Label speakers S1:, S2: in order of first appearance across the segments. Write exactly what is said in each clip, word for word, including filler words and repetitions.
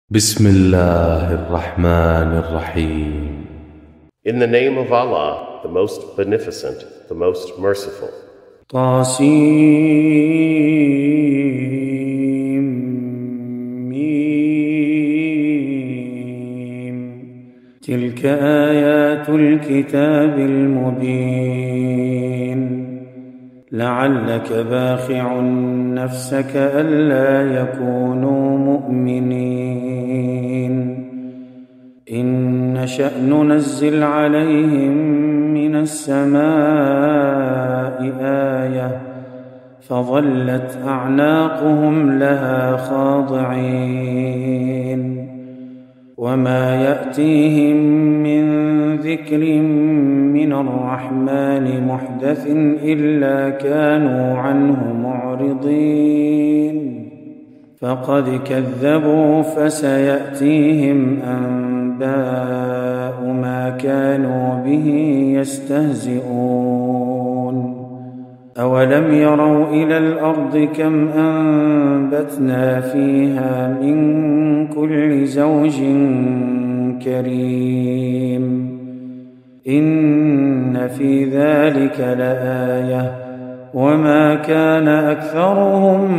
S1: بسم الله الرحمن الرحيم.
S2: In the name of Allah, the most beneficent, the most merciful.
S3: طاسيم ميم تلك آيات الكتاب المبين لعلك باخع نفسك ألا يكونوا مؤمنين إن نشأ ننزل عليهم من السماء آية فظلت أعناقهم لها خاضعين وما يأتيهم من ذكر من الرحمن محدث إلا كانوا عنه معرضين فقد كذبوا فسيأتيهم أنباء ما كانوا به يستهزئون أولم يروا إلى الأرض كم أنبتنا فيها من كل زوج كريم إن في ذلك لآية وما كان أكثرهم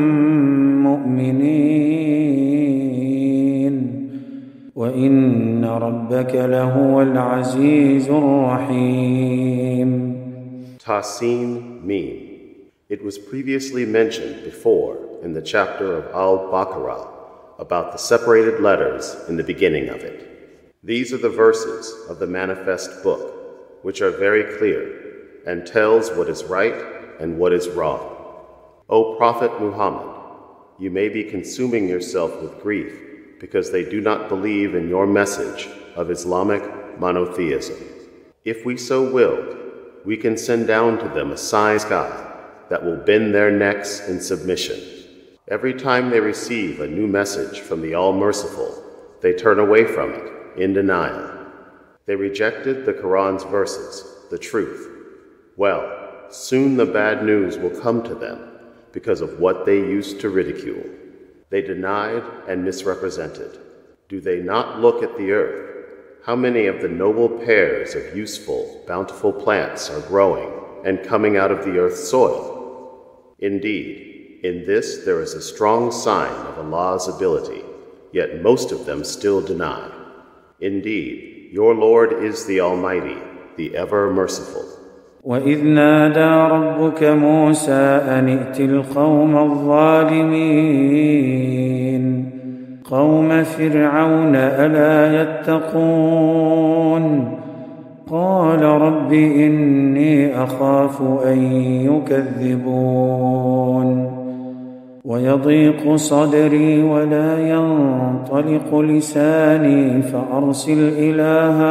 S3: مؤمنين وإن ربك لهو العزيز الرحيم.
S2: Tasin Mim. It was previously mentioned before in the chapter of Al-Baqarah about the separated letters in the beginning of it. These are the verses of the manifest book, which are very clear and tells what is right and what is wrong. O Prophet Muhammad, you may be consuming yourself with grief because they do not believe in your message of Islamic monotheism. If we so willed, we can send down to them a sign sky that will bend their necks in submission. Every time they receive a new message from the All-Merciful, they turn away from it in denial. They rejected the Quran's verses, the truth. Well, soon the bad news will come to them because of what they used to ridicule. They denied and misrepresented. Do they not look at the earth? How many of the noble pairs of useful, bountiful plants are growing and coming out of the earth's soil? Indeed, in this there is a strong sign of Allah's ability, yet most of them still deny. Indeed, your Lord is the Almighty, the ever-merciful.
S3: وَإِذْ نَادَى رَبُّكَ مُوسَىٰ أَنِ ائْتِ الْقَوْمَ الظَّالِمِينَ قَوْمَ فِرْعَوْنَ أَلَا يَتَّقُونَ قَالَ رَبِّ إِنِّي أَخَافُ أَن يُكَذِّبُونِ ويضيق صدري ولا ينطلق لساني فأرسل إلى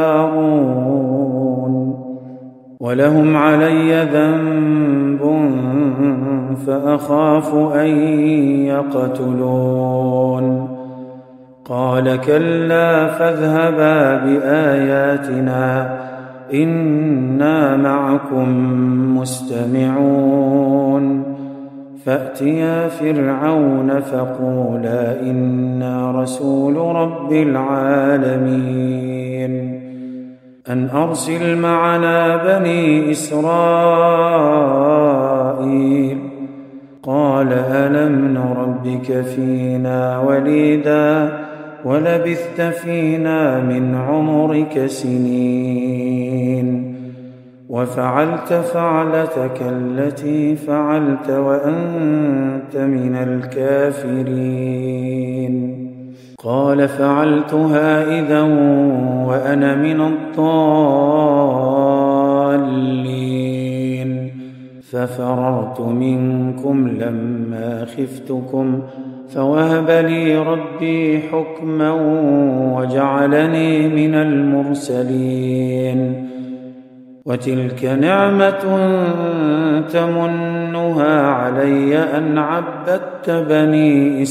S3: هارون ولهم علي ذنب فأخاف أن يقتلون قال كلا فاذهبا بآياتنا إنا معكم مستمعون فأتيا فرعون فقولا إنا رسول رب العالمين أن أرسل معنا بني إسرائيل قال ألم نربك فينا وليدا ولبثت فينا من عمرك سنين وفعلت فعلتك التي فعلت وأنت من الكافرين قال فعلتها إذا وأنا من الضالين ففررت منكم لما خفتكم فوهب لي ربي حكما وجعلني من المرسلين وتلك نعمة تمنها علي أن عبدت بني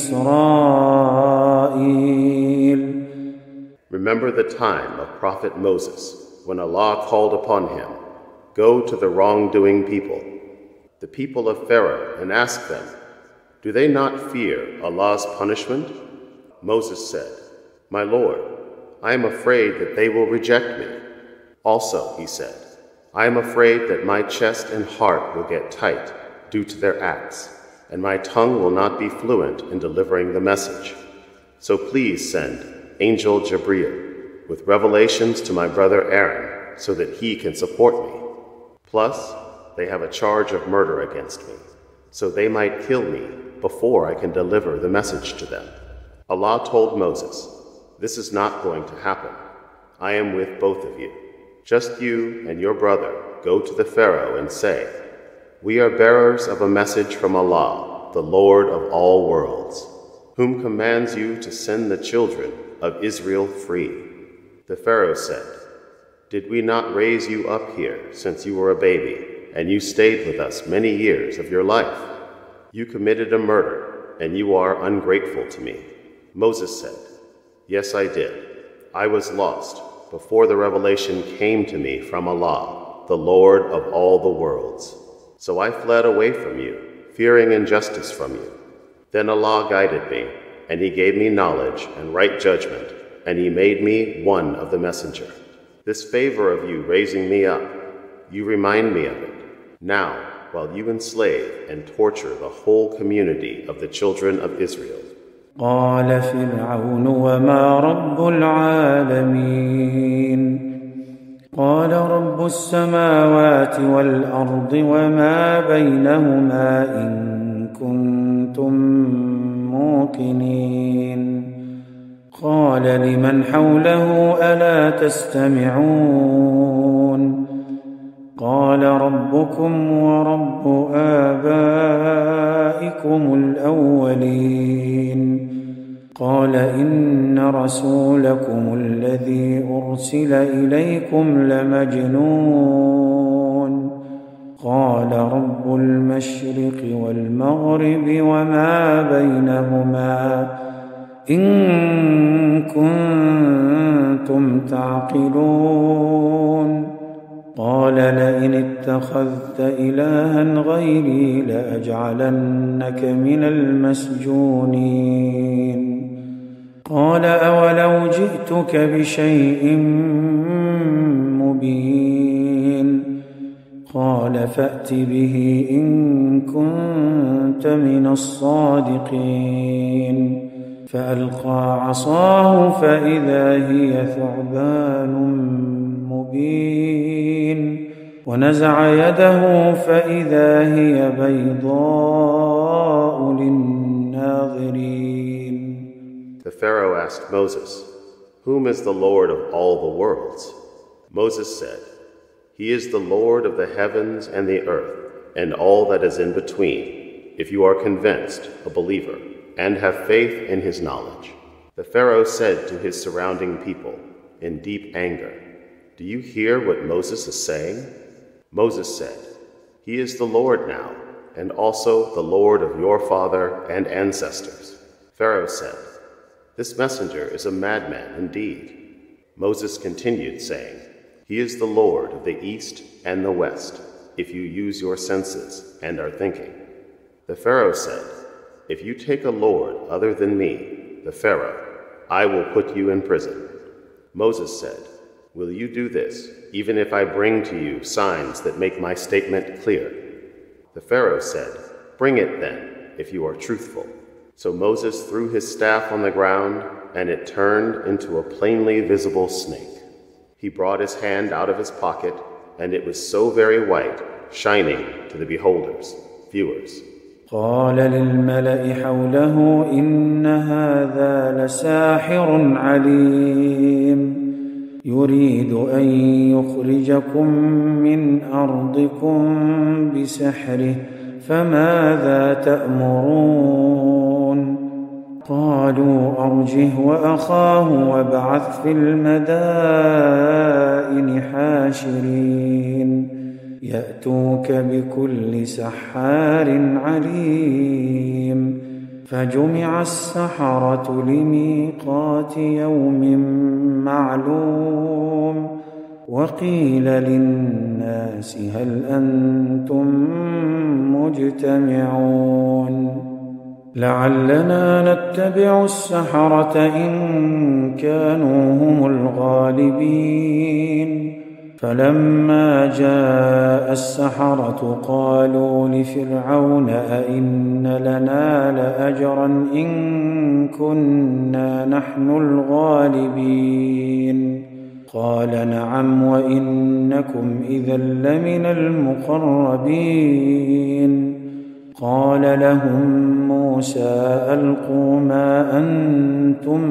S3: إسرائيل.
S2: Remember the time of Prophet Moses, when Allah called upon him, "Go to the wrongdoing people, the people of Pharaoh, and ask them, do they not fear Allah's punishment? Moses said, "My Lord, I am afraid that they will reject me." Also, he said, "I am afraid that my chest and heart will get tight due to their acts, and my tongue will not be fluent in delivering the message. So please send Angel Jibreel with revelations to my brother Aaron so that he can support me. Plus, they have a charge of murder against me, so they might kill me before I can deliver the message to them." Allah told Moses, "This is not going to happen. I am with both of you. Just you and your brother go to the Pharaoh and say, 'We are bearers of a message from Allah, the Lord of all worlds, whom commands you to send the children of Israel free.'" The Pharaoh said, "Did we not raise you up here since you were a baby, and you stayed with us many years of your life? You committed a murder, and you are ungrateful to me." Moses said, "Yes, I did. I was lost before the revelation came to me from Allah, the Lord of all the worlds. So I fled away from you, fearing injustice from you. Then Allah guided me, and He gave me knowledge and right judgment, and He made me one of the messenger. This favor of you raising me up, you remind me of it, now while you enslave and torture the whole community of the children of Israel."
S3: قال فرعون وما رب العالمين قال رب السماوات والأرض وما بينهما إن كنتم موقنين قال لمن حوله ألا تستمعون قال ربكم ورب آبائكم الأولين قال إن رسولكم الذي أرسل إليكم لمجنون قال رب المشرق والمغرب وما بينهما إن كنتم تعقلون قال لئن اتخذت إلها غيري لأجعلنك من المسجونين قال أولو جئتك بشيء مبين قال فأت به إن كنت من الصادقين فألقى عصاه فإذا هي ثعبان مبين ونزع يده فإذا هي بيضاء للناظرين.
S2: The Pharaoh asked Moses, "Whom is the Lord of all the worlds?" Moses said, "He is the Lord of the heavens and the earth, and all that is in between, if you are convinced, a believer, and have faith in his knowledge." The Pharaoh said to his surrounding people, in deep anger, "Do you hear what Moses is saying?" Moses said, "He is the Lord now, and also the Lord of your father and ancestors." Pharaoh said, "This messenger is a madman indeed." Moses continued, saying, "He is the Lord of the east and the west, if you use your senses and are thinking." The Pharaoh said, "If you take a lord other than me, the Pharaoh, I will put you in prison." Moses said, "Will you do this, even if I bring to you signs that make my statement clear?" The Pharaoh said, "Bring it then, if you are truthful." So Moses threw his staff on the ground, and it turned into a plainly visible snake. He brought his hand out of his pocket, and it was so very white, shining to the beholders, viewers.
S3: قال للملأ حوله إن هذا لساحر عليم يريد أن يخرجكم من أرضكم بسحره فماذا تأمرون قالوا أرجه وأخاه وابعث في المدائن حاشرين يأتوك بكل سحار عليم فجمع السحرة لميقات يوم معلوم وقيل للناس هل أنتم مجتمعون لعلنا نتبع السحرة إن كانوا هم الغالبين. فلما جاء السحرة قالوا لفرعون أئن لنا لأجرا إن كنا نحن الغالبين. قال نعم وإنكم إذا لمن المقربين. قال لهم موسى ألقوا ما أنتم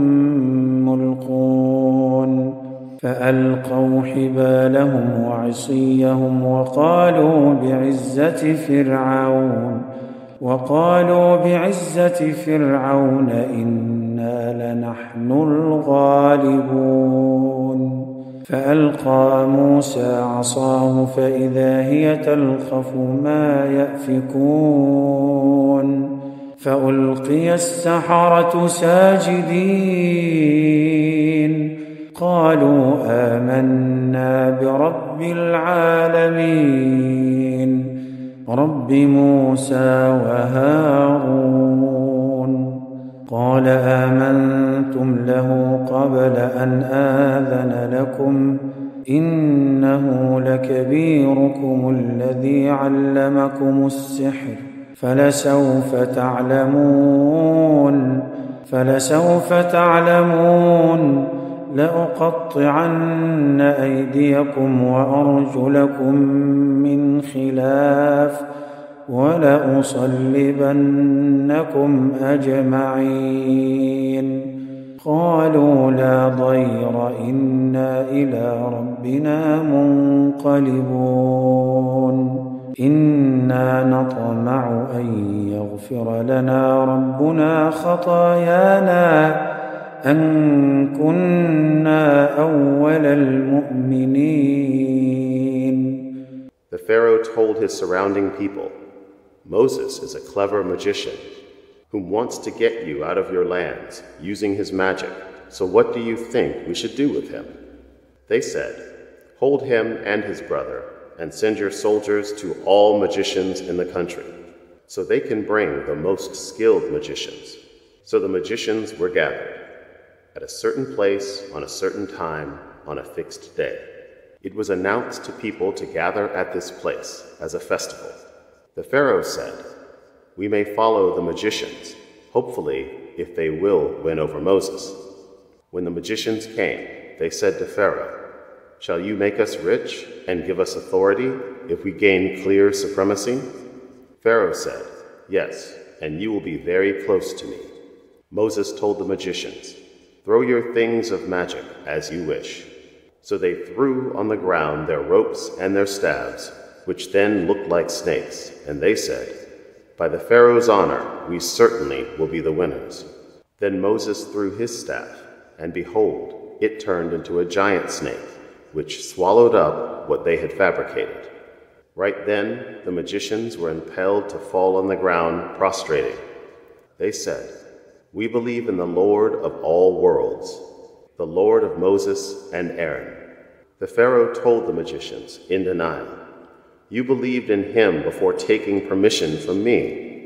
S3: ملقون. فألقوا حبالهم وعصيهم وقالوا بعزة فرعون وقالوا بعزة فرعون إنا لنحن الغالبون. فألقى موسى عصاه فإذا هي تلقف ما يأفكون. فألقي السحرة ساجدين قالوا آمنا برب العالمين رب موسى وهارون. قال آمنتم له قبل أن آذن لكم إنه لكبيركم الذي علمكم السحر فلسوف تعلمون فلسوف تعلمون لأقطعن أيديكم وأرجلكم من خلاف ولأصلبنكم أجمعين. قالوا لا ضير إنا إلى ربنا منقلبون. إنا نطمع أن يغفر لنا ربنا خطايانا أن كنا أول المؤمنين.
S2: The Pharaoh told his surrounding people, Moses is a clever magician who wants to get you out of your lands using his magic. So what do you think we should do with him? They said, hold him and his brother and send your soldiers to all magicians in the country so they can bring the most skilled magicians. So the magicians were gathered at a certain place on a certain time on a fixed day. It was announced to people to gather at this place as a festival. The Pharaoh said, we may follow the magicians, hopefully if they will win over Moses. When the magicians came, they said to Pharaoh, shall you make us rich and give us authority if we gain clear supremacy? Pharaoh said, yes, and you will be very close to me. Moses told the magicians, throw your things of magic as you wish. So they threw on the ground their ropes and their staves, which then looked like snakes, and they said, by the Pharaoh's honor, we certainly will be the winners. Then Moses threw his staff, and behold, it turned into a giant snake, which swallowed up what they had fabricated. Right then, the magicians were impelled to fall on the ground, prostrating. They said, we believe in the Lord of all worlds, the Lord of Moses and Aaron. The Pharaoh told the magicians, in denial, you believed in him before taking permission from me.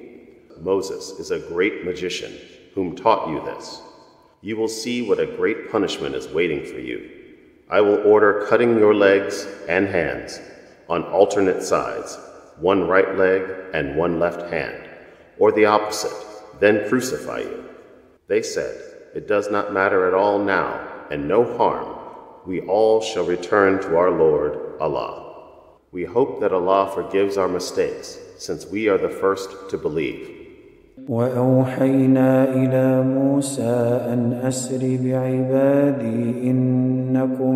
S2: Moses is a great magician whom taught you this. You will see what a great punishment is waiting for you. I will order cutting your legs and hands on alternate sides, one right leg and one left hand, or the opposite, then crucify you. They said, it does not matter at all now, and no harm. We all shall return to our Lord, Allah. We hope that Allah forgives our mistakes, since we are the first to believe.
S3: وأوحينا إلى موسى أن أسر بعبادي إنكم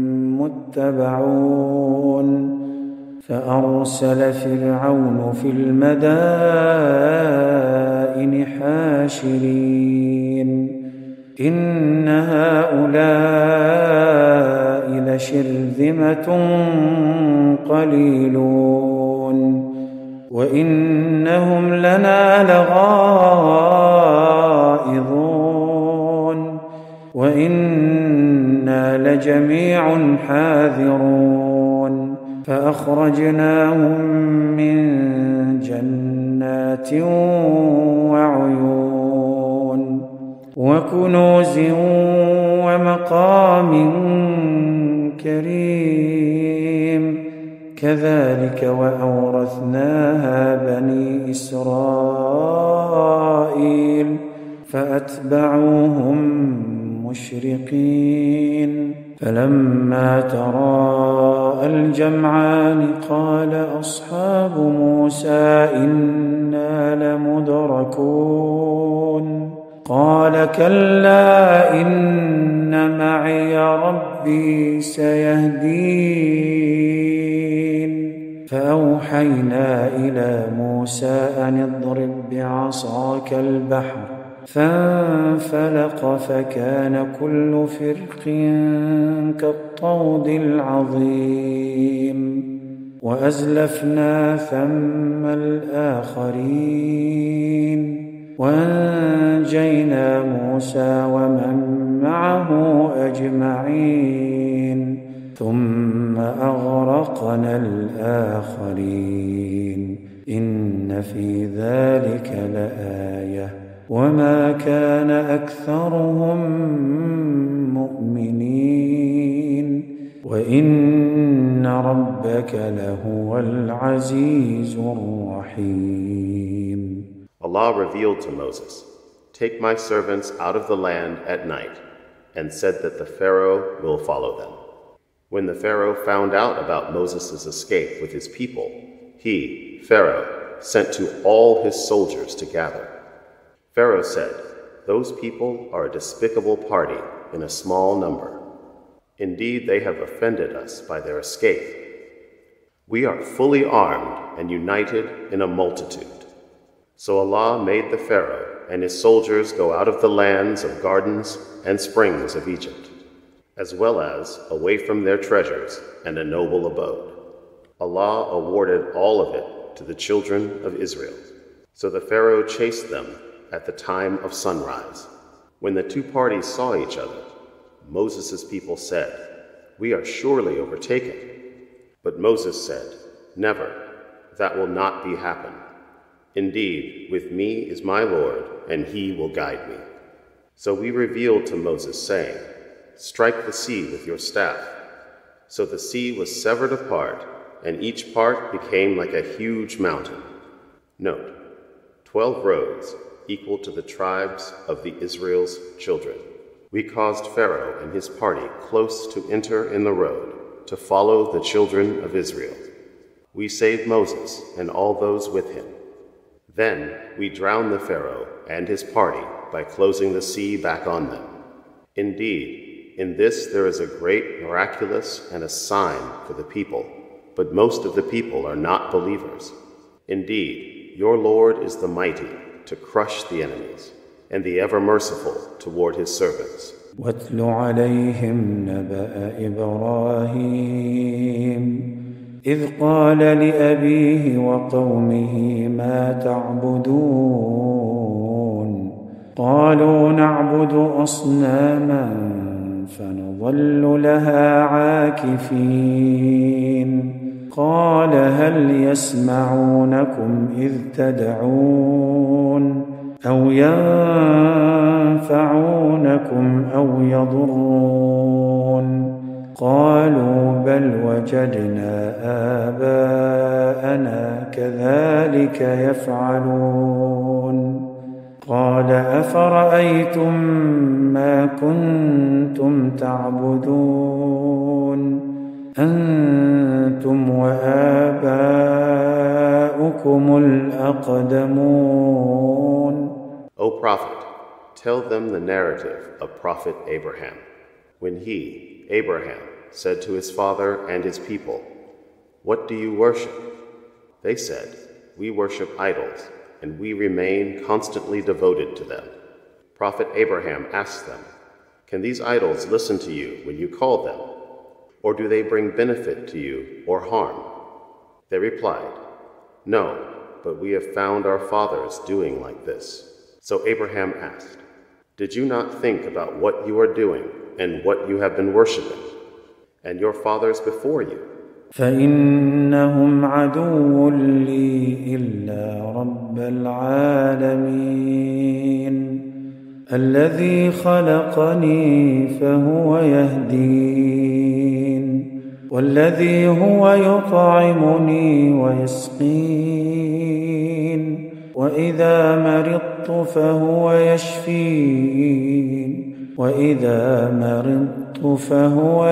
S3: متبعون. فأرسل فرعون في المدائن حاشرين إن هؤلاء لشرذمة قليلون وإنهم لنا لغائظون وإنا لجميع حاذرون. فأخرجناهم من جنات جنات وعيون وكنوز ومقام كريم كذلك وأورثناها بني إسرائيل فأتبعوهم مشرقين فلما تراءى الجمعان قال أصحاب موسى إنا لمدركون قال كلا إن معي ربي سيهدين فأوحينا إلى موسى أن اضرب بعصاك البحر فانفلق فكان كل فرق كالطود العظيم وأزلفنا ثم الآخرين وأنجينا موسى ومن معه أجمعين ثم أغرقنا الآخرين إن في ذلك لآية وما كان أكثرهم مؤمنين وإن ربك لهو العزيز الرحيم.
S2: Allah revealed to Moses, "Take my servants out of the land at night," and said that the Pharaoh will follow them. When the Pharaoh found out about Moses' escape with his people, he, Pharaoh, sent to all his soldiers to gather. Pharaoh said, "Those people are a despicable party in a small number. Indeed, they have offended us by their escape. We are fully armed and united in a multitude." So Allah made the Pharaoh and his soldiers go out of the lands of gardens and springs of Egypt, as well as away from their treasures and a noble abode. Allah awarded all of it to the children of Israel. So the Pharaoh chased them at the time of sunrise. When the two parties saw each other, Moses' people said, "We are surely overtaken." But Moses said, "Never, that will not be happen. Indeed, with me is my Lord, and he will guide me." So we revealed to Moses, saying, "Strike the sea with your staff." So the sea was severed apart, and each part became like a huge mountain. Note, twelve roads equal to the tribes of the Israel's children. We caused Pharaoh and his party close to enter in the road to follow the children of Israel. We saved Moses and all those with him. Then we drowned the Pharaoh and his party by closing the sea back on them. Indeed, in this there is a great miraculous and a sign for the people, but most of the people are not believers. Indeed, your Lord is the mighty to crush the enemies, and the ever-merciful toward his servants.
S3: واتل عليهم نبأ إبراهيم إذ قال لأبيه وقومه ما تعبدون قالوا نعبد أصناما فنظل لها عاكفين قال هل يسمعونكم إذ تدعون أو ينفعونكم أو يضرون قالوا بل وجدنا آباءنا كذلك يفعلون قال أفرأيتم ما كنتم تعبدون أنتم وآباؤكم الأقدمون.
S2: O Prophet, tell them the narrative of Prophet Abraham, when he, Abraham, said to his father and his people, "What do you worship?" They said, "We worship idols, and we remain constantly devoted to them." Prophet Abraham asked them, "Can these idols listen to you when you call them? Or do they bring benefit to you or harm?" They replied, "No, but we have found our fathers doing like this." So Abraham asked, "Did you not think about what you are doing and what you have been worshiping, and your fathers before you?"
S3: فإنهم عدو لي إلا رب رب العالمين الذي خلقني فهو يهدين والذي هو يطعمني ويسقين وإذا مرضت فهو يشفين وإذا مرضت فهو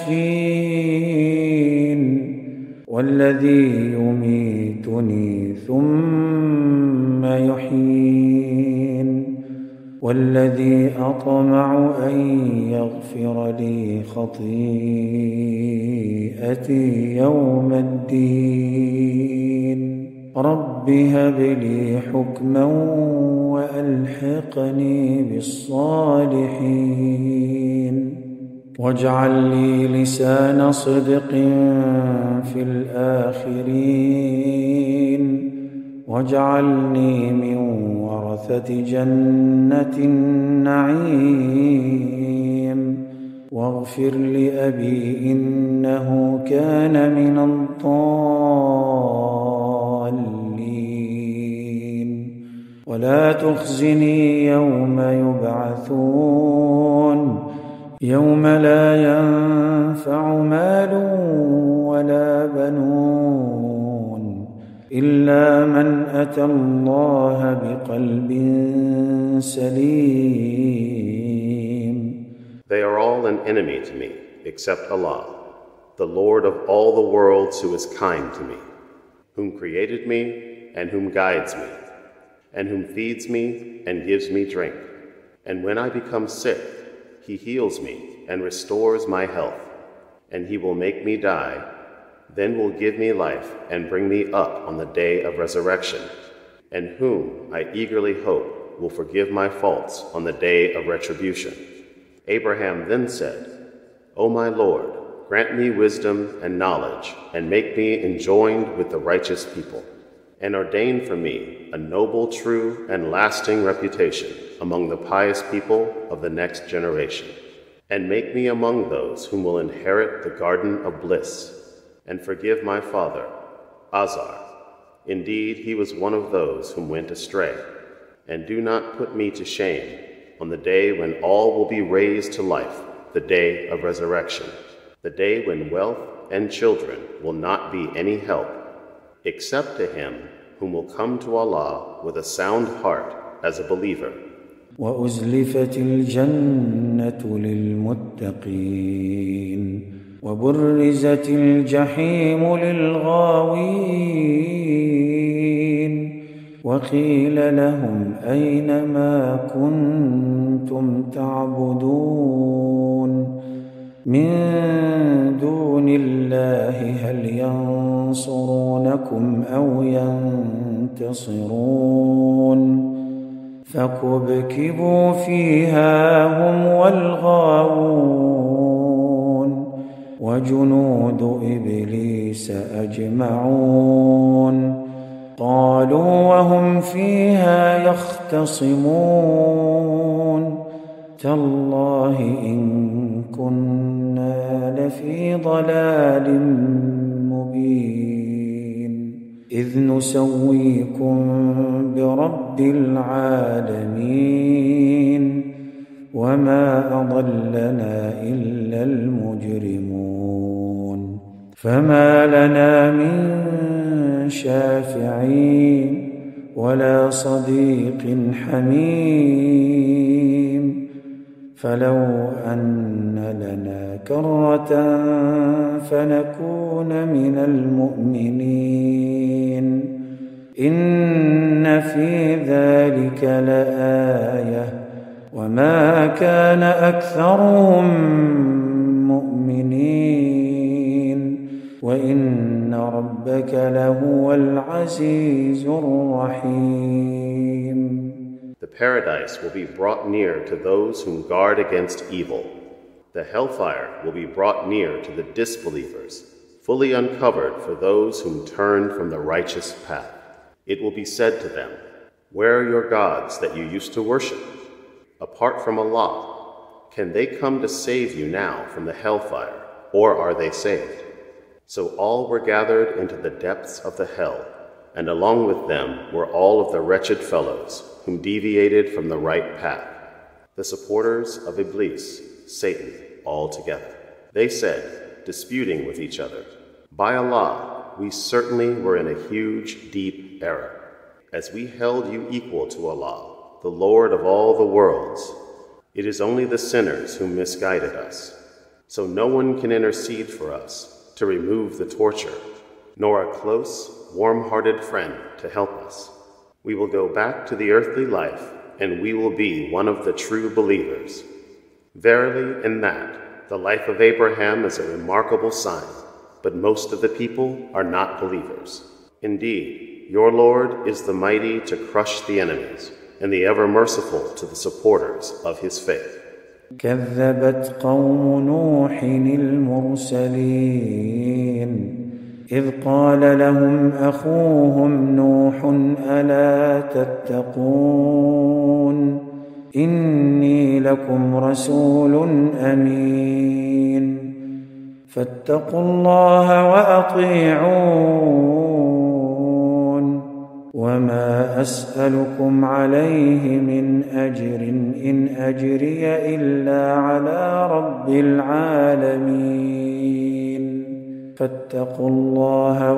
S3: يشفين والذي يميتني ثم يحيين والذي أطمع أن يغفر لي خطيئتي يوم الدين رب هب لي حكما وألحقني بالصالحين واجعل لي لسان صدق في الآخرين واجعلني من ورثة جنة النعيم واغفر لأبي إنه كان من الضالين ولا تخزني يوم يبعثون يوم لا ينفع مال ولا بنون إلا من أتى الله بقلب سليم.
S2: They are all an enemy to me, except Allah, the Lord of all the worlds, who is kind to me, whom created me and whom guides me, and whom feeds me and gives me drink. And when I become sick, He heals me and restores my health, and He will make me die, then will give me life and bring me up on the day of resurrection, and whom I eagerly hope will forgive my faults on the day of retribution. Abraham then said, O my Lord, grant me wisdom and knowledge, and make me enjoined with the righteous people, and ordain for me a noble, true, and lasting reputation among the pious people of the next generation, and make me among those whom will inherit the garden of bliss, and forgive my father, Azar. Indeed, he was one of those whom went astray, and do not put me to shame on the day when all will be raised to life, the day of resurrection, the day when wealth and children will not be any help, except to him whom will come to Allah with a sound heart as a believer.
S3: وأزلفت الجنة للمتقين وبرزت الجحيم للغاوين وقيل لهم أين ما كنتم تعبدون من دون الله هل ينصرونكم أو ينتصرون فكبكبوا فيها هم والغاوون وجنود إبليس أجمعون قالوا وهم فيها يختصمون تالله إن كنا لفي ضلال مبين إذ نسويكم برب العالمين وما أضلنا إلا المجرمون فما لنا من شافعين ولا صديق حميم فلو أن لنا كرة فنكون من المؤمنين إن في ذلك لآية وما كان أكثرهم مؤمنين وإن ربك لهو العزيز الرحيم.
S2: The paradise will be brought near to those whom guard against evil. The hellfire will be brought near to the disbelievers, fully uncovered for those whom turn from the righteous path. It will be said to them, where are your gods that you used to worship? Apart from Allah, can they come to save you now from the hellfire, or are they saved? So all were gathered into the depths of the hell, and along with them were all of the wretched fellows whom deviated from the right path, the supporters of Iblis, Satan, all together. They said, disputing with each other, "By Allah, we certainly were in a huge, deep error, as we held you equal to Allah, the Lord of all the worlds. It is only the sinners who misguided us. So no one can intercede for us to remove the torture, nor a close, warm-hearted friend to help us. We will go back to the earthly life, and we will be one of the true believers. Verily, in that, the life of Abraham is a remarkable sign, but most of the people are not believers. Indeed, your Lord is the mighty to crush the enemies, and the ever-merciful to the supporters of his faith."
S3: كذبت قوم نوح المرسلين إذ قال لهم أخوهم نوح ألا تتقون إني لكم رسول أمين فاتقوا الله وأطيعون وما أسألكم عليه من أجر إن أجري إلا على رب العالمين فاتقوا الله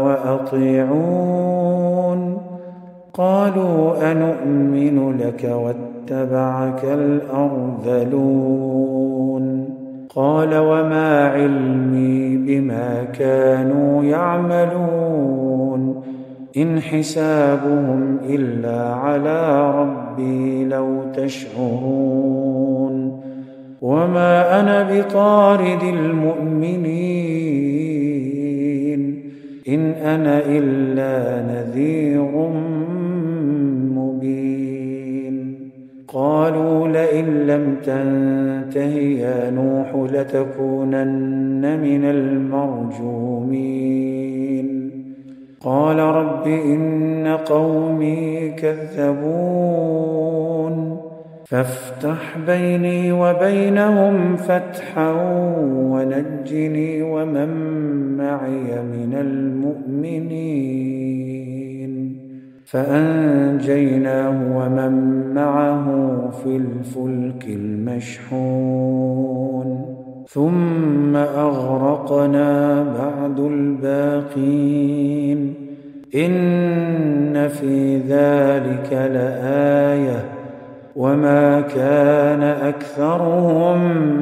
S3: وأطيعون قالوا أنؤمن لك واتبعك الأرذلون قال وما علمي بما كانوا يعملون إن حسابهم إلا على ربي لو تشعرون وما أنا بطارد المؤمنين إن أنا إلا نذير مبين قالوا لئن لم تنته يا نوح لتكونن من المرجومين قال رب إن قومي كذبون فافتح بيني وبينهم فتحا ونجني ومن معي من المؤمنين فأنجيناه ومن معه في الفلك المشحون ثم أغرقنا بعد الباقين إن في ذلك لآية وما كان أكثرهم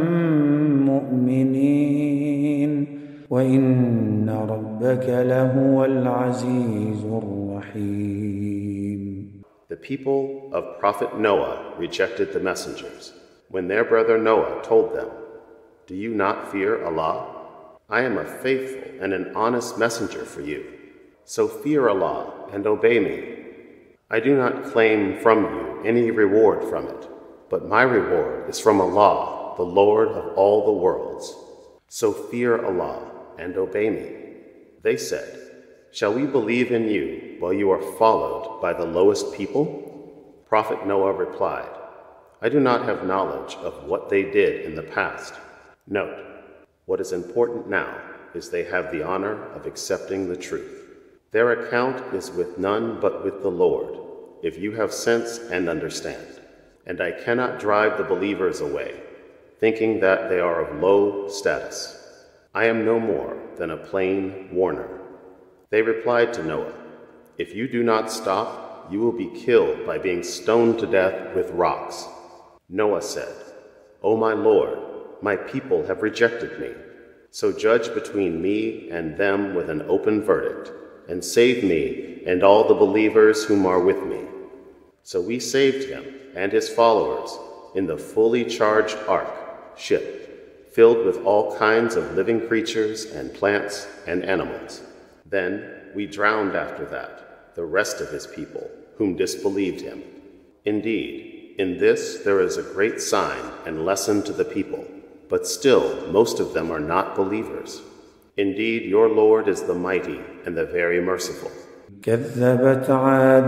S3: مؤمنين وإن ربك لهو العزيز الرحيم.
S2: The people of Prophet Noah rejected the messengers when their brother Noah told them, "Do you not fear Allah? I am a faithful and an honest messenger for you. So fear Allah and obey me. I do not claim from you any reward from it, but my reward is from Allah, the Lord of all the worlds. So fear Allah and obey me." They said, "Shall we believe in you while you are followed by the lowest people?" Prophet Noah replied, "I do not have knowledge of what they did in the past." Note, what is important now is they have the honor of accepting the truth. Their account is with none but with the Lord, if you have sense and understand. And I cannot drive the believers away, thinking that they are of low status. I am no more than a plain warner. They replied to Noah, "If you do not stop, you will be killed by being stoned to death with rocks." Noah said, "O my Lord, my people have rejected me. So judge between me and them with an open verdict, and save me and all the believers whom are with me." So we saved him and his followers in the fully charged ark, ship, filled with all kinds of living creatures and plants and animals. Then we drowned after that the rest of his people, whom disbelieved him. Indeed, in this there is a great sign and lesson to the people, but still most of them are not believers. Indeed, your Lord is the mighty and the very merciful.
S3: كذبت عاد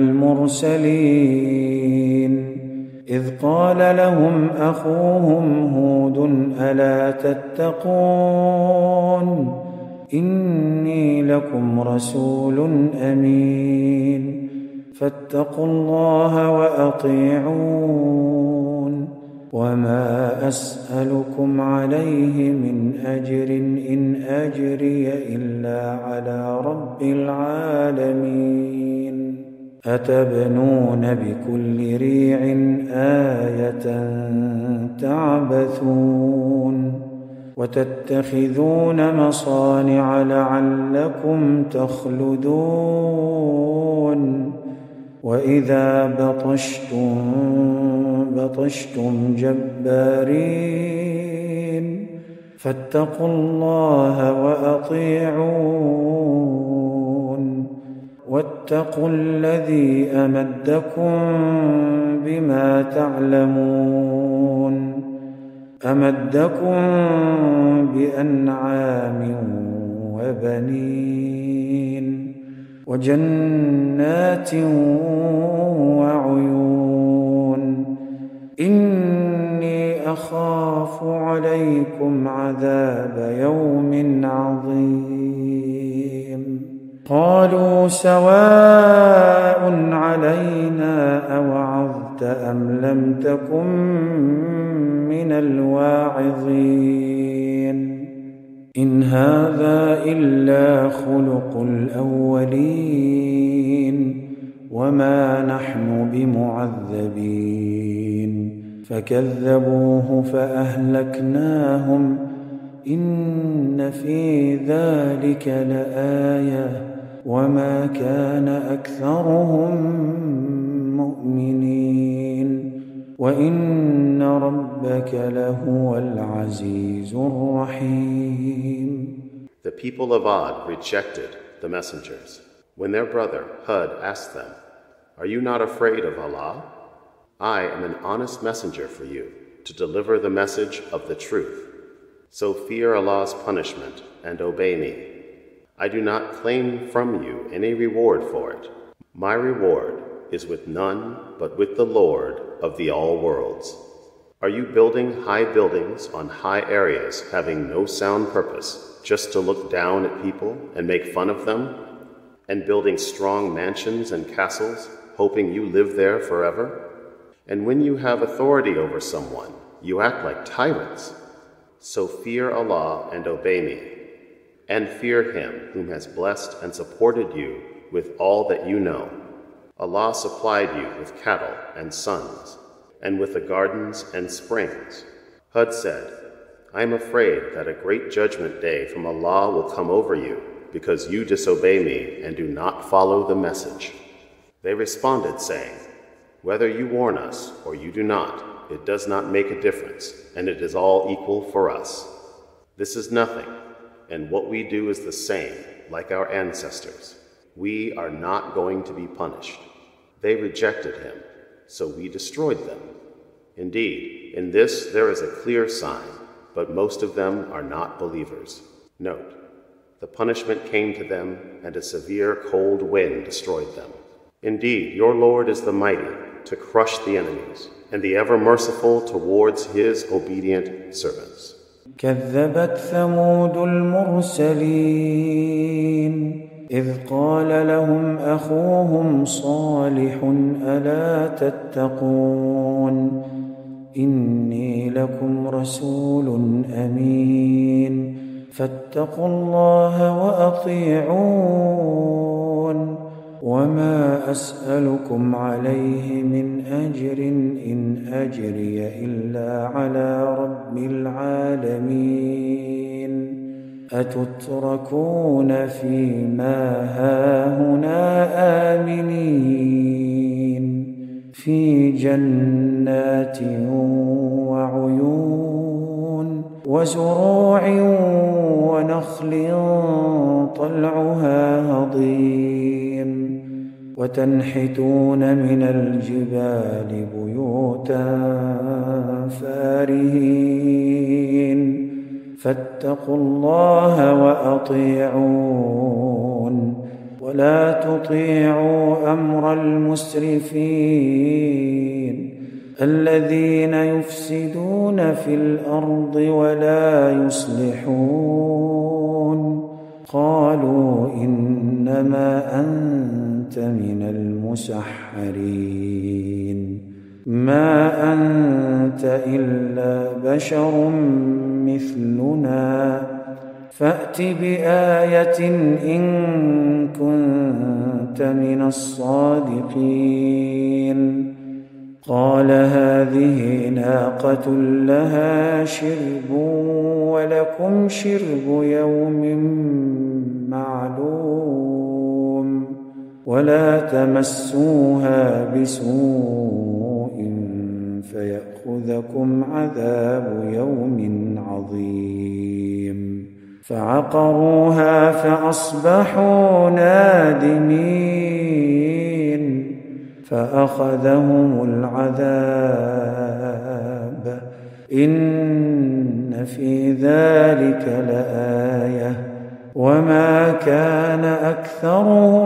S3: المرسلين إذ قال لهم أخوهم هود ألا تتقون إني لكم رسول أمين فاتقوا الله وأطيعون وما أسألكم عليه من أجر إن أجري إلا على رب العالمين أتبنون بكل ريع آية تعبثون وتتخذون مصانع لعلكم تخلدون وإذا بطشتم بطشتم جبارين فاتقوا الله وأطيعون واتقوا الذي أمدكم بما تعلمون أمدكم بأنعام وبنين وجنات وعيون إني أخاف عليكم عذاب يوم عظيم قالوا سواء علينا أوعظت أم لم تكن من الواعظين إن هذا إلا خلق الأولين وما نحن بمعذبين فكذبوه فأهلكناهم إن في ذلك لآية وما كان أكثرهم مؤمنين وإن ربك لهو العزيز الرحيم.
S2: The people of Ad rejected the messengers. When their brother Hud asked them, "Are you not afraid of Allah? I am an honest messenger for you to deliver the message of the truth. So fear Allah's punishment and obey me. I do not claim from you any reward for it. My reward is with none but with the Lord of the all worlds. Are you building high buildings on high areas having no sound purpose, just to look down at people and make fun of them? And building strong mansions and castles, hoping you live there forever? And when you have authority over someone, you act like tyrants. So fear Allah and obey me, and fear Him whom has blessed and supported you with all that you know. Allah supplied you with cattle and sons, and with the gardens and springs." Hud said, "I am afraid that a great judgment day from Allah will come over you, because you disobey me and do not follow the message." They responded, saying, "Whether you warn us or you do not, it does not make a difference, and it is all equal for us. This is nothing, and what we do is the same, like our ancestors. We are not going to be punished." They rejected him, so we destroyed them. Indeed, in this there is a clear sign, but most of them are not believers. Note, the punishment came to them, and a severe cold wind destroyed them. Indeed, your Lord is the mighty, to crush the enemies, and the ever-merciful towards His obedient servants.
S3: كذبت ثمود المرسلين إذ قال لهم أخوهم صالح ألا تتقون إني لكم رسول أمين فاتقوا الله وأطيعون وما أسألكم عليه من أجر إن أجري إلا على رب العالمين أتتركون فيما هاهنا آمنين في جنات وعيون وزروع ونخل طلعها هضيم وتنحتون من الجبال بيوتا فارهين فاتقوا الله وأطيعون ولا تطيعوا أمر المسرفين الذين يفسدون في الأرض ولا يصلحون قالوا إنما أنت من المسحرين ما أنت إلا بشر مثلنا فأت بآية إن كنت من الصادقين قال هذه ناقة لها شرب ولكم شرب يوم معلوم ولا تمسوها بسوء فيأخذكم عذاب يوم عظيم فعقروها فأصبحوا نادمين فأخذهم العذاب إن في ذلك لآية وما كان أكثرهم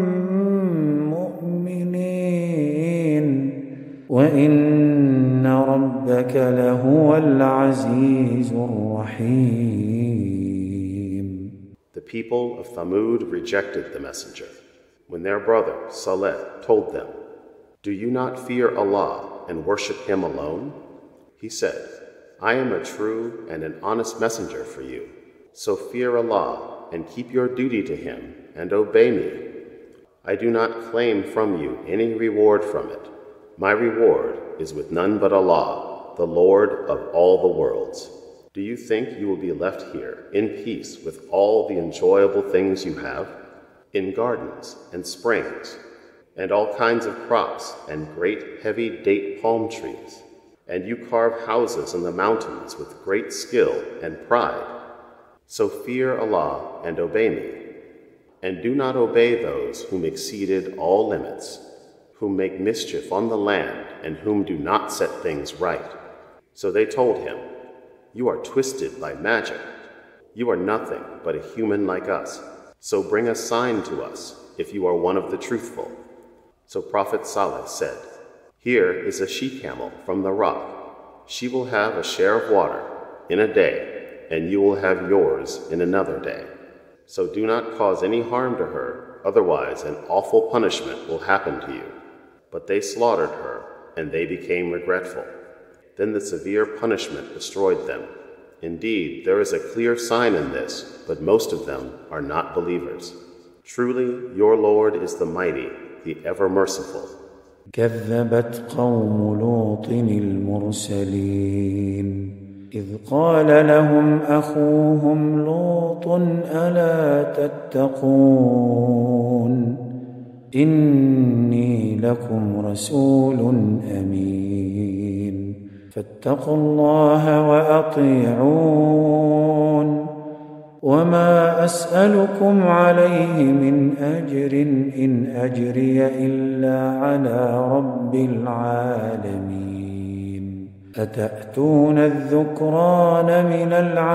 S3: مؤمنين وإن ربك لهو العزيز الرحيم.
S2: The people of Thamud rejected the messenger. When their brother Saleh told them, "Do you not fear Allah and worship Him alone?" He said, "I am a true and an honest messenger for you. So fear Allah and keep your duty to Him and obey me. I do not claim from you any reward from it. My reward is with none but Allah, the Lord of all the worlds. Do you think you will be left here in peace with all the enjoyable things you have? In gardens and springs, and all kinds of crops and great heavy date palm trees. And you carve houses in the mountains with great skill and pride. So fear Allah and obey me. And do not obey those whom exceeded all limits, whom make mischief on the land and whom do not set things right." So they told him, "You are twisted by magic. You are nothing but a human like us. So bring a sign to us if you are one of the truthful." So Prophet Saleh said, "Here is a she-camel from the rock. She will have a share of water in a day, and you will have yours in another day. So do not cause any harm to her, otherwise an awful punishment will happen to you." But they slaughtered her, and they became regretful. Then the severe punishment destroyed them. Indeed, there is a clear sign in this, but most of them are not believers. Truly, your Lord is the Mighty, the Ever-Merciful.
S3: كذبت قوم لوط المرسلين إذ قال لهم أخوهم لوط ألا تتقون إني لكم رسول أمين فاتقوا الله وأطيعون وما أسألكم عليه من أجر إن أجري إلا على رب العالمين أتأتون الذكران من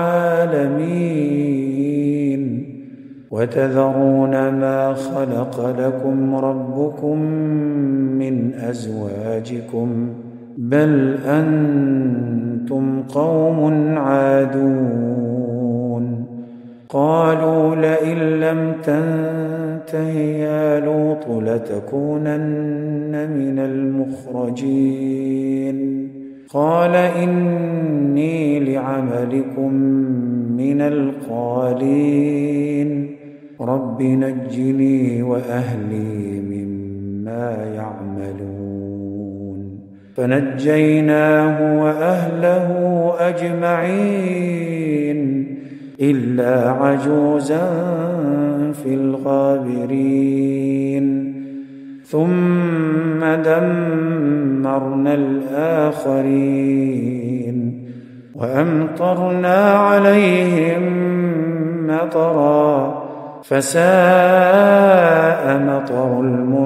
S3: العالمين وتذرون ما خلق لكم ربكم من أزواجكم بل أنتم قوم عادون قالوا لئن لم تنته يا لوط لتكونن من المخرجين قال إني لعملكم من القالين رب نجني وأهلي مما يعملون فنجيناه وأهله أجمعين إلا عجوزا في الغابرين ثم دمرنا الآخرين وأمطرنا عليهم مطرا فساء مطر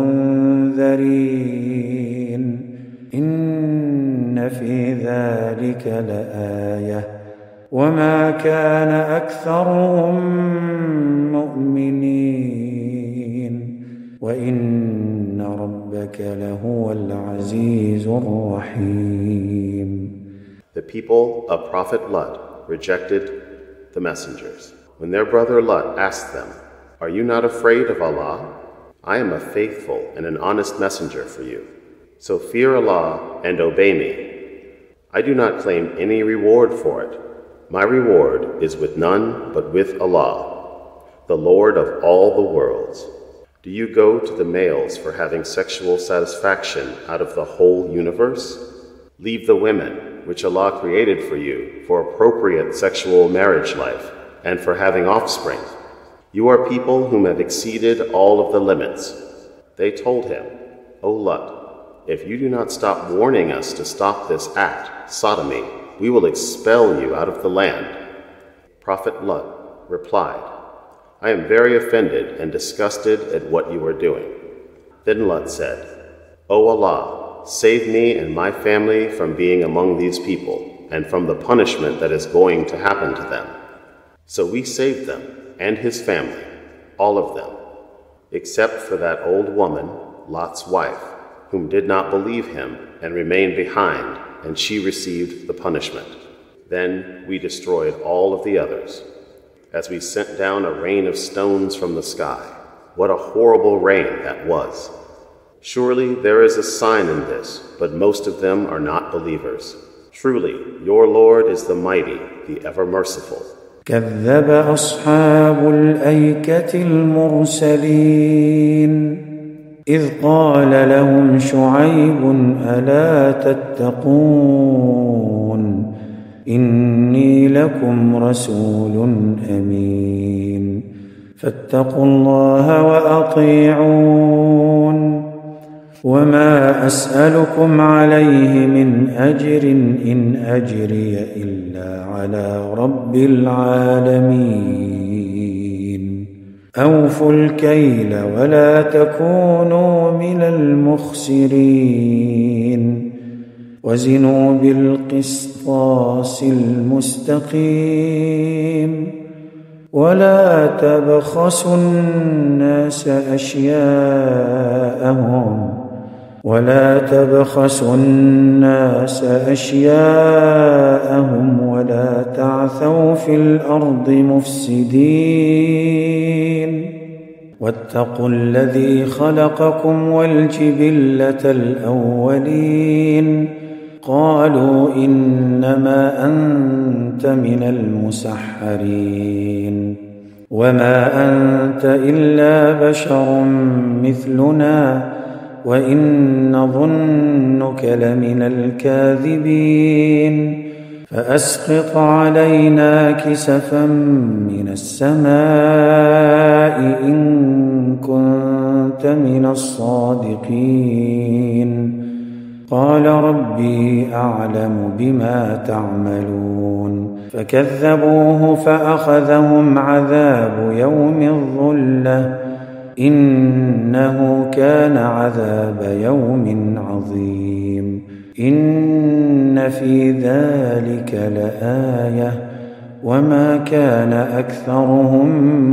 S3: المنذرين إن في ذلك لآية وما كان أكثرهم مؤمنين وإن ربك لهو العزيز الرحيم.
S2: The people of Prophet Lut rejected the messengers. When their brother Lot asked them, "Are you not afraid of Allah? I am a faithful and an honest messenger for you. So fear Allah and obey me. I do not claim any reward for it. My reward is with none but with Allah, the Lord of all the worlds. Do you go to the males for having sexual satisfaction out of the whole universe? Leave the women, which Allah created for you for appropriate sexual marriage life and for having offspring. You are people whom have exceeded all of the limits." They told him, "O Lot, if you do not stop warning us to stop this act, sodomy, we will expel you out of the land." Prophet Lot replied, "I am very offended and disgusted at what you are doing." Then Lot said, "O Allah, save me and my family from being among these people and from the punishment that is going to happen to them." So we saved them and his family, all of them, except for that old woman, Lot's wife, whom did not believe him and remained behind, and she received the punishment. Then we destroyed all of the others, as we sent down a rain of stones from the sky. What a horrible rain that was! Surely there is a sign in this, but most of them are not believers. Truly, your Lord is the mighty, the ever-merciful.
S3: كذب أصحاب الأيكة المرسلين إذ قال لهم شعيب ألا تتقون إني لكم رسول أمين فاتقوا الله وأطيعون وما أسألكم عليه من أجر إن أجري إلا على رب العالمين أوفوا الكيل ولا تكونوا من المخسرين وزنوا بالقسطاس المستقيم ولا تبخسوا الناس أشياءهم ولا تبخسوا الناس أشياءهم ولا تعثوا في الأرض مفسدين واتقوا الذي خلقكم والجبلة الأولين قالوا إنما أنت من المسحرين وما أنت إلا بشر مثلنا وإن نظنك لمن الكاذبين فأسقط علينا كسفا من السماء إن كنت من الصادقين قال ربي أعلم بما تعملون فكذبوه فأخذهم عذاب يوم الظلة إنه كان عذاب يوم عظيم إن في ذلك لآية وما كان أكثرهم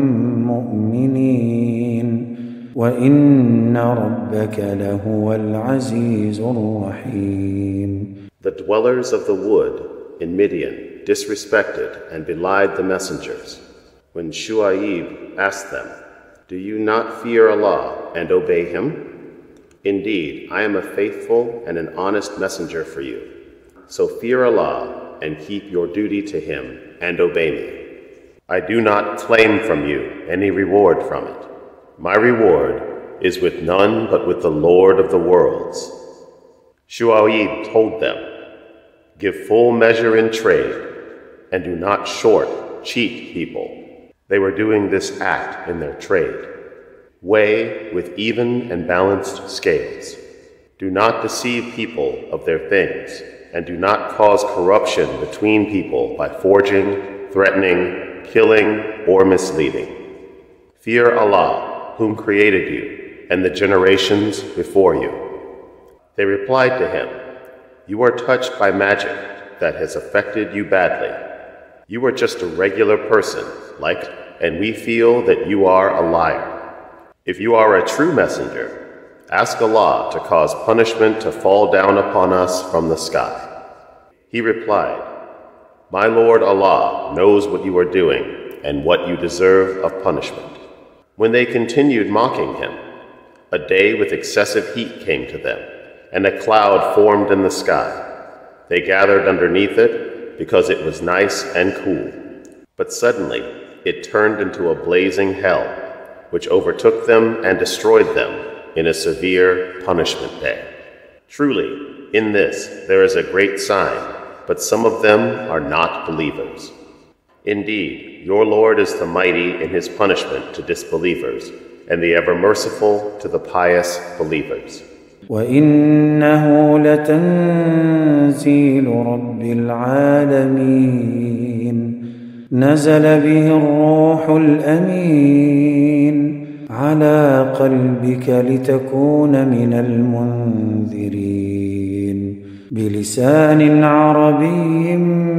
S3: مؤمنين وإن ربك لهو العزيز الرحيم.
S2: The dwellers of the wood in Midian disrespected and belied the messengers. When Shuaib asked them, "Do you not fear Allah and obey Him? Indeed, I am a faithful and an honest messenger for you. So fear Allah and keep your duty to Him and obey me. I do not claim from you any reward from it. My reward is with none but with the Lord of the worlds." Shuaib told them, "Give full measure in trade, and do not short, cheat people." They were doing this act in their trade. Weigh with even and balanced scales. Do not deceive people of their things, and do not cause corruption between people by forging, threatening, killing, or misleading. Fear Allah, whom created you, and the generations before you. They replied to him, "You are touched by magic that has affected you badly. You are just a regular person, like, and we feel that you are a liar. If you are a true messenger, ask Allah to cause punishment to fall down upon us from the sky." He replied, "My Lord Allah knows what you are doing, and what you deserve of punishment. When they continued mocking him, a day with excessive heat came to them, and a cloud formed in the sky. They gathered underneath it because it was nice and cool. But suddenly it turned into a blazing hell, which overtook them and destroyed them in a severe punishment day. Truly, in this there is a great sign, but some of them are not believers. Indeed, your Lord is the mighty in his punishment to disbelievers, and the ever-merciful to the pious believers.
S3: وَإِنَّهُ لَتَنزِيلُ رَبِّ الْعَالَمِينَ نزل به الروح الأمين على قلبك لتكون من المنذرين بلسان عربي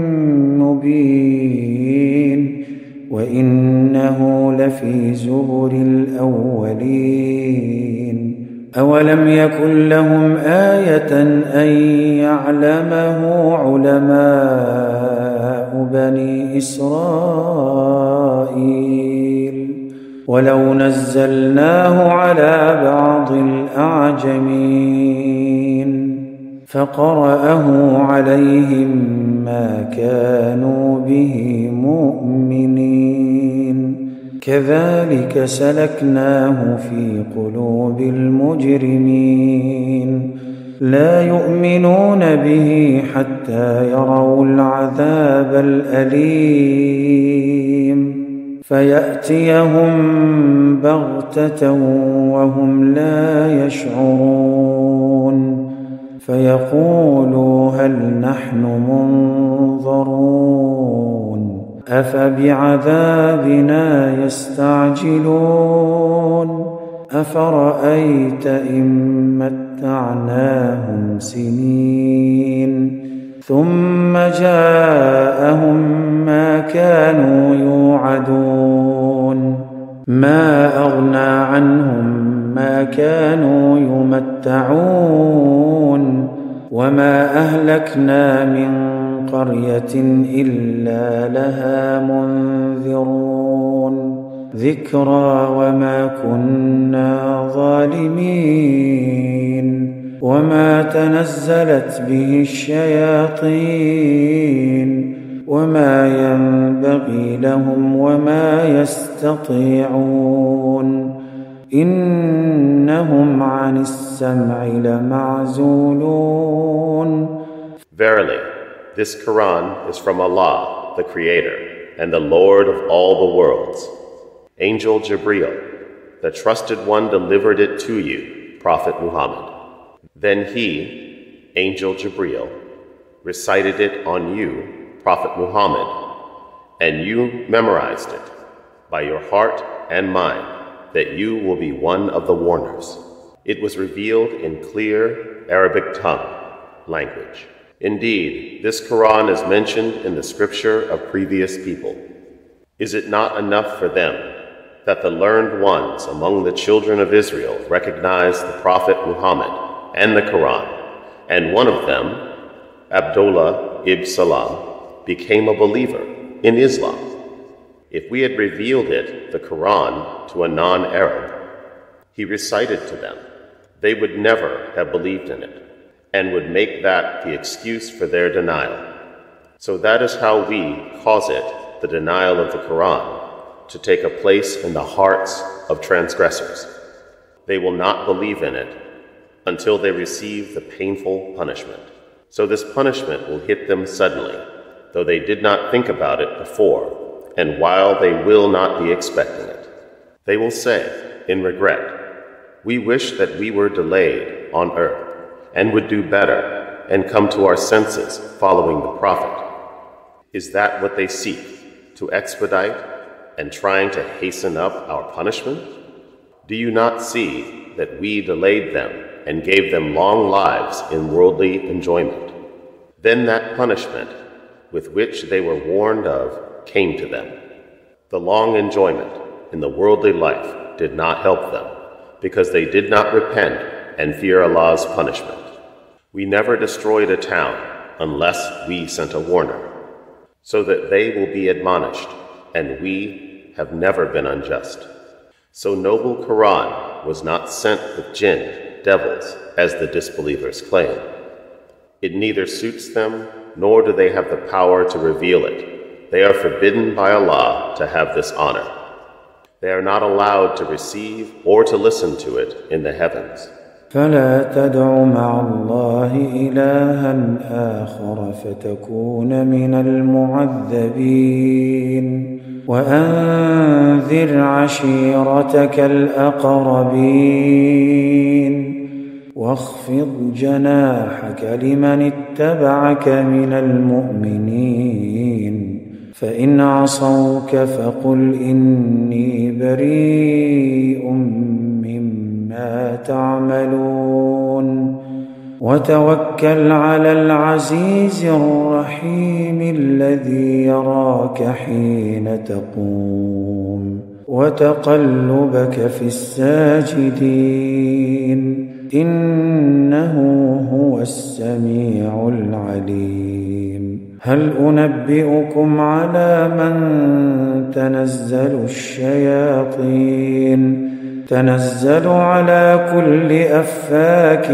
S3: مبين وإنه لفي زبر الأولين أولم يكن لهم آية أن يعلمه علماء بني إسرائيل ولو نزلناه على بعض الأعجمين فقرأه عليهم ما كانوا به مؤمنين كذلك سلكناه في قلوب المجرمين لا يؤمنون به حتى يروا العذاب الأليم فيأتيهم بغتة وهم لا يشعرون فيقولوا هل نحن منظرون أفبعذابنا يستعجلون أفرأيت إن متعناهم سنين ثم جاءهم ما كانوا يوعدون ما أغنى عنهم ما كانوا يمتعون وما أهلكنا من قرية إلا لها منذرون ذكرى وما كنا ظالمين وما تنزلت به الشياطين وما ينبغي لهم وما يستطيعون إنهم عن السمع لمعزولون.
S2: Verily, this Quran is from Allah, the Creator, and the Lord of all the worlds. Angel Jibreel, the trusted one, delivered it to you, Prophet Muhammad. Then he, Angel Jibreel, recited it on you, Prophet Muhammad, and you memorized it by your heart and mind, that you will be one of the warners. It was revealed in clear Arabic tongue, language. Indeed, this Quran is mentioned in the scripture of previous people. Is it not enough for them that the learned ones among the children of Israel recognized the Prophet Muhammad and the Quran, and one of them, Abdullah ibn Salam, became a believer in Islam? If we had revealed it, the Quran, to a non-Arab, he recited to them, they would never have believed in it, and would make that the excuse for their denial. So that is how we cause it, the denial of the Quran, to take a place in the hearts of transgressors. They will not believe in it until they receive the painful punishment. So this punishment will hit them suddenly, though they did not think about it before, and while they will not be expecting it. They will say, in regret, we wish that we were delayed on earth, and would do better, and come to our senses following the Prophet. Is that what they seek, to expedite and trying to hasten up our punishment? Do you not see that we delayed them and gave them long lives in worldly enjoyment? Then that punishment, with which they were warned of, came to them. The long enjoyment in the worldly life did not help them, because they did not repent and fear Allah's punishment. We never destroyed a town unless we sent a warner, so that they will be admonished and we have never been unjust. So noble Quran was not sent with jinn, devils, as the disbelievers claim. It neither suits them, nor do they have the power to reveal it. They are forbidden by Allah to have this honor. They are not allowed to receive or to listen to it in the heavens.
S3: فلا تدع مع الله إلها آخر فتكون من المعذبين وأنذر عشيرتك الأقربين واخفض جناحك لمن اتبعك من المؤمنين فإن عصوك فقل إني بريء مما تعملون وتوكل على العزيز الرحيم الذي يراك حين تقوم وتقلبك في الساجدين إنه هو السميع العليم هل أنبئكم على من تنزل الشياطين تنزل على كل أفاك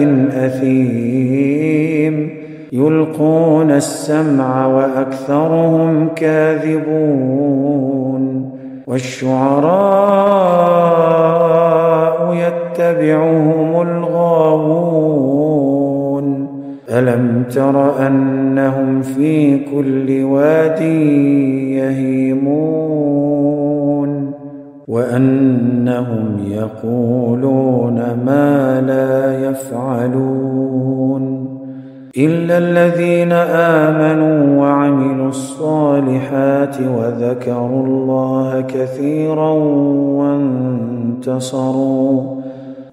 S3: أثيم يلقون السمع وأكثرهم كاذبون والشعراء يتبعهم الغاوون ألم تر أنهم في كل واد يهيمون وأنهم يقولون ما لا يفعلون إلا الذين آمنوا وعملوا الصالحات وذكروا الله كثيرا وانتصروا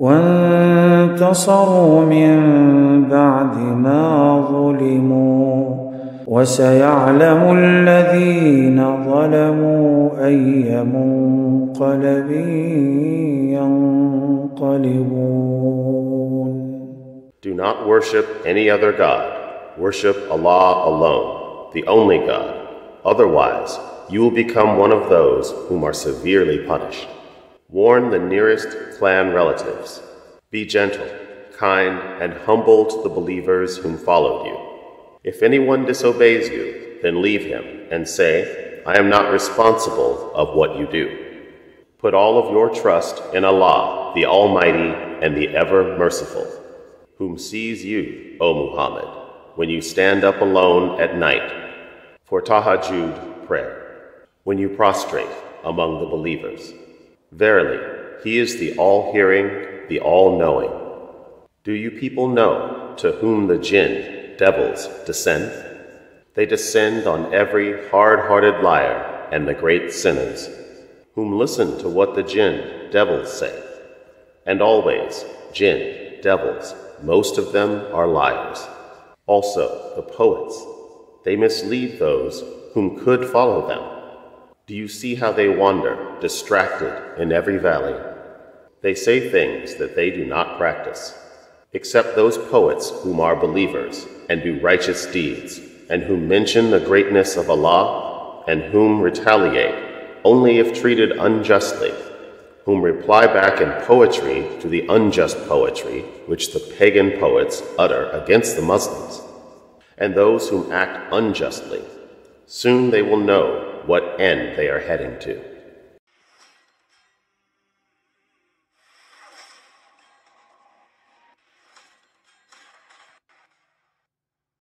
S3: وانتصروا من بعد ما ظلموا وسيعلم الذين ظلموا أي منقلب ينقلبون.
S2: Do not worship any other God. Worship Allah alone, the only God. Otherwise, you will become one of those whom are severely punished. Warn the nearest clan relatives. Be gentle, kind, and humble to the believers whom followed you. If anyone disobeys you, then leave him and say, I am not responsible of what you do. Put all of your trust in Allah, the Almighty and the Ever-Merciful, whom sees you, O Muhammad, when you stand up alone at night for tahajjud prayer, when you prostrate among the believers. Verily, He is the all-hearing, the all-knowing. Do you people know to whom the jinn, devils, descend? They descend on every hard-hearted liar and the great sinners, whom listen to what the jinn, devils say. And always, jinn, devils, most of them are liars. Also, the poets, they mislead those whom could follow them. Do you see how they wander, distracted in every valley? They say things that they do not practice, except those poets whom are believers and do righteous deeds, and whom mention the greatness of Allah, and whom retaliate only if treated unjustly, whom reply back in poetry to the unjust poetry which the pagan poets utter against the Muslims, and those whom act unjustly. Soon they will know what end they are heading to.